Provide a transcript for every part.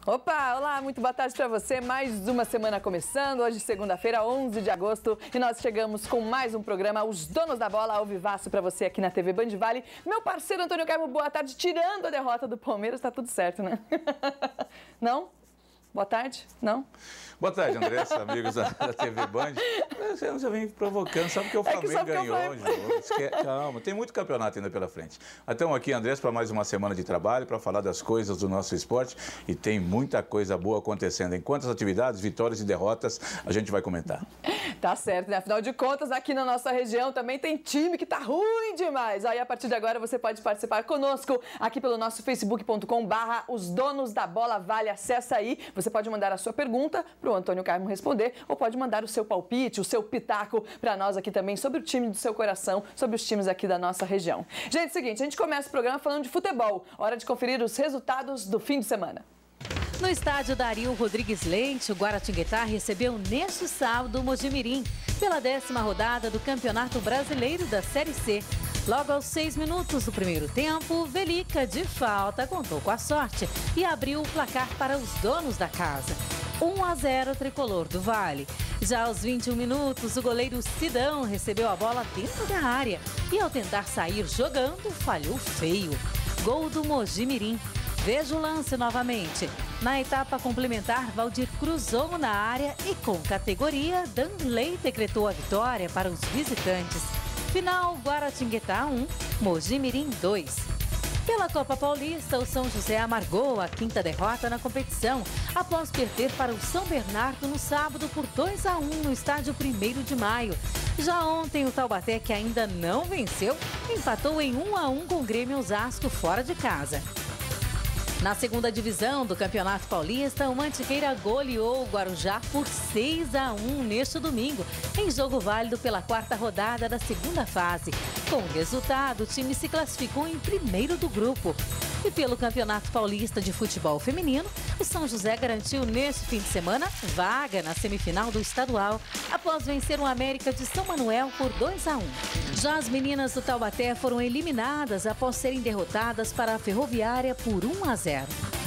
Opa, olá, muito boa tarde para você. Mais uma semana começando, hoje segunda-feira, 11 de agosto, e nós chegamos com mais um programa, Os Donos da Bola, ao vivaço para você aqui na TV Band Vale. Meu parceiro Antônio Carmo, boa tarde, tirando a derrota do Palmeiras, tá tudo certo, né? Não? Boa tarde? Não? Boa tarde, Andressa, amigos da TV Band. Você já vem provocando, sabe que o Flamengo ganhou hoje. Calma, tem muito campeonato ainda pela frente. Mas estamos aqui, Andressa, para mais uma semana de trabalho, para falar das coisas do nosso esporte. E tem muita coisa boa acontecendo. Em quantas atividades, vitórias e derrotas, a gente vai comentar. Tá certo, né? Afinal de contas, aqui na nossa região também tem time que tá ruim demais. Aí, a partir de agora, você pode participar conosco aqui pelo nosso facebook.com/Os Donos da Bola Vale. Acessa aí, você pode mandar a sua pergunta pro Antônio Carmo responder, ou pode mandar o seu palpite, o seu pitaco para nós aqui também sobre o time do seu coração, sobre os times aqui da nossa região. Gente, é o seguinte, a gente começa o programa falando de futebol. Hora de conferir os resultados do fim de semana. No estádio Dario Rodrigues Leite, o Guaratinguetá recebeu neste sábado o Mojimirim, pela 10ª rodada do Campeonato Brasileiro da Série C. Logo aos 6 minutos do primeiro tempo, Velica, de falta, contou com a sorte e abriu o placar para os donos da casa. 1-0 tricolor do Vale. Já aos 21 minutos, o goleiro Sidão recebeu a bola dentro da área e, ao tentar sair jogando, falhou feio. Gol do Mojimirim. Veja o lance novamente. Na etapa complementar, Valdir cruzou na área e, com categoria, Danley decretou a vitória para os visitantes. Final, Guaratinguetá 1, Mojimirim 2. Pela Copa Paulista, o São José amargou a 5ª derrota na competição, após perder para o São Bernardo no sábado por 2-1 no estádio 1º de Maio. Já ontem, o Taubaté, que ainda não venceu, empatou em 1-1 com o Grêmio Osasco fora de casa. Na 2ª divisão do Campeonato Paulista, o Mantiqueira goleou o Guarujá por 6-1 neste domingo, em jogo válido pela 4ª rodada da 2ª fase. Com o resultado, o time se classificou em primeiro do grupo. E pelo Campeonato Paulista de Futebol Feminino, o São José garantiu neste fim de semana vaga na semifinal do estadual, após vencer o América de São Manuel por 2-1. Já as meninas do Taubaté foram eliminadas após serem derrotadas para a Ferroviária por 1-0.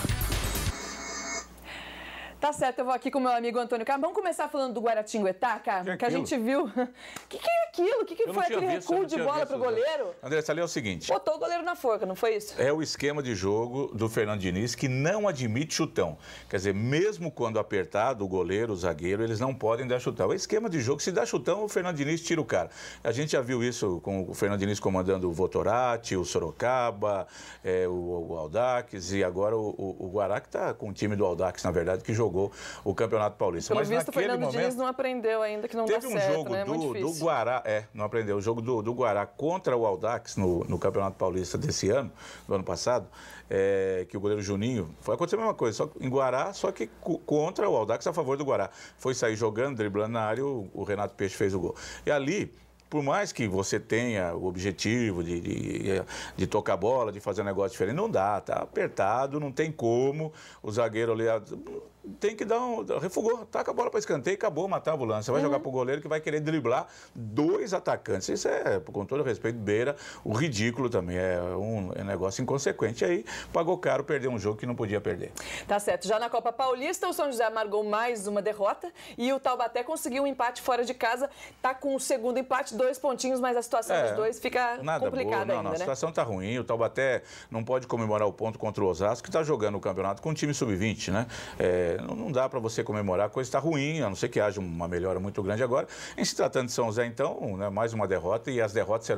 Tá certo, eu vou aqui com o meu amigo Antônio Carmo. Vamos começar falando do Guaratinguetá, Carmo, que a gente viu. O que é aquilo? O que foi aquele recuo de bola pro goleiro? Andressa, ali é o seguinte. Botou o goleiro na forca, não foi isso? É o esquema de jogo do Fernando Diniz, que não admite chutão. Quer dizer, mesmo quando apertado, o goleiro, o zagueiro, eles não podem dar chutão. É o esquema de jogo. Se dá chutão, o Fernando Diniz tira o cara. A gente já viu isso com o Fernando Diniz comandando o Votorati, o Sorocaba, o Audax, e agora o Guará, que está com o time do Audax, na verdade, que jogou o Campeonato Paulista. Pelo visto, o Fernando Diniz não aprendeu ainda, que não dá certo, né? Teve um jogo do Guará, não aprendeu, o jogo do Guará contra o Audax no Campeonato Paulista desse ano, do ano passado, que o goleiro Juninho, foi acontecer a mesma coisa, só em Guará, só que contra o Audax, a favor do Guará. Foi sair jogando, driblando na área, o Renato Peixe fez o gol. E ali, por mais que você tenha o objetivo de tocar a bola, de fazer um negócio diferente, não dá, tá apertado, não tem como, o zagueiro ali tem que dar refugou, taca a bola para escanteio e acabou, matava o lance. Você vai jogar pro goleiro que vai querer driblar 2 atacantes. Isso com todo respeito, beira o ridículo também, é um negócio inconsequente. Aí pagou caro perder um jogo que não podia perder. Tá certo, já na Copa Paulista, o São José amargou mais uma derrota e o Taubaté conseguiu um empate fora de casa, tá com o segundo empate, 2 pontinhos, mas a situação dos dois fica complicada ainda, né? A situação tá ruim, o Taubaté não pode comemorar o ponto contra o Osasco, que tá jogando o campeonato com um time sub-20, né? Não dá para você comemorar, a coisa está ruim, a não ser que haja uma melhora muito grande agora. Em se tratando de São José, então, né, mais uma derrota, e as derrotas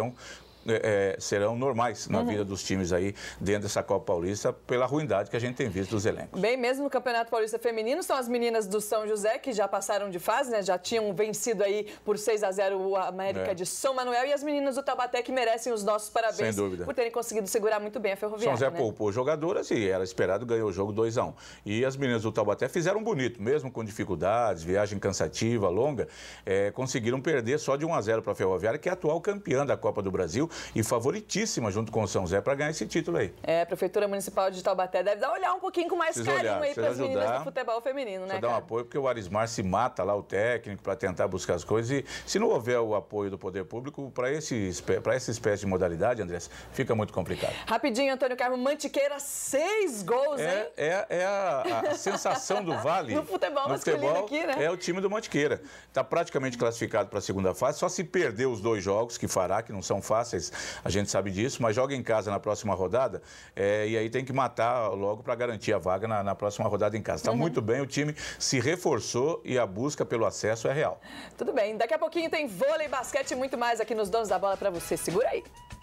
serão normais na vida dos times aí dentro dessa Copa Paulista, pela ruindade que a gente tem visto dos elencos. Bem, mesmo no Campeonato Paulista Feminino, são as meninas do São José que já passaram de fase, né? Já tinham vencido aí por 6-0 o América de São Manuel, e as meninas do Taubaté que merecem os nossos parabéns por terem conseguido segurar muito bem a Ferroviária. São José poupou jogadoras e era esperado, ganhou o jogo 2-1. E as meninas do Taubaté fizeram bonito, mesmo com dificuldades, viagem cansativa, longa, conseguiram perder só de 1-0 para a Ferroviária, que é a atual campeã da Copa do Brasil, e favoritíssima junto com o São José para ganhar esse título aí. A Prefeitura Municipal de Taubaté deve olhar um pouquinho com mais carinho aí para as meninas do futebol feminino, né, dar um apoio, porque o Arismar se mata lá, o técnico, para tentar buscar as coisas. E se não houver o apoio do poder público para essa espécie de modalidade, Andressa, fica muito complicado. Rapidinho, Antônio Carmo, Mantiqueira, 6 gols, hein? É a sensação do Vale. No futebol masculino aqui, né? É o time do Mantiqueira. Está praticamente classificado para a segunda fase, só se perder os 2 jogos que fará, que não são fáceis, a gente sabe disso, mas joga em casa na próxima rodada e aí tem que matar logo para garantir a vaga na próxima rodada em casa. Está muito bem, o time se reforçou e a busca pelo acesso é real. Tudo bem, daqui a pouquinho tem vôlei, basquete e muito mais aqui nos Donos da Bola para você. Segura aí.